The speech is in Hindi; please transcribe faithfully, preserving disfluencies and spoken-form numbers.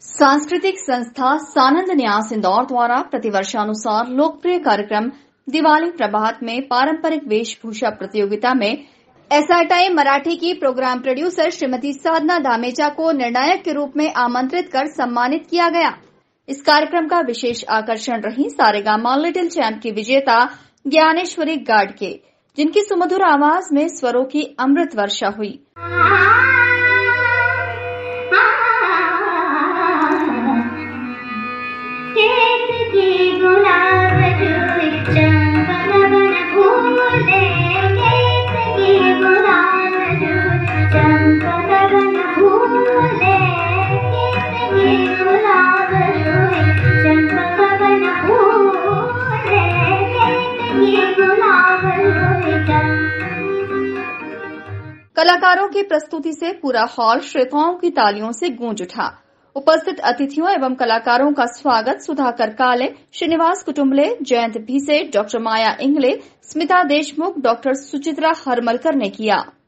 सांस्कृतिक संस्था सानंद न्यास इंदौर द्वारा प्रतिवर्षानुसार लोकप्रिय कार्यक्रम दिवाली प्रभात में पारंपरिक वेशभूषा प्रतियोगिता में एसआरटीआई मराठी की प्रोग्राम प्रोड्यूसर श्रीमती साधना धामेचा को निर्णायक के रूप में आमंत्रित कर सम्मानित किया गया। इस कार्यक्रम का विशेष आकर्षण रही सारेगामा लिटिल चैंप की विजेता ज्ञानेश्वरी गाडगे, जिनकी सुमधुर आवाज में स्वरों की अमृत वर्षा हुई। कलाकारों की प्रस्तुति से पूरा हॉल श्रोताओं की तालियों से गूंज उठा। उपस्थित अतिथियों एवं कलाकारों का स्वागत सुधाकर काले, श्रीनिवास कुटुंबले, जयंत भीसे, डॉक्टर माया इंगले, स्मिता देशमुख, डॉक्टर सुचित्रा हरमलकर ने किया।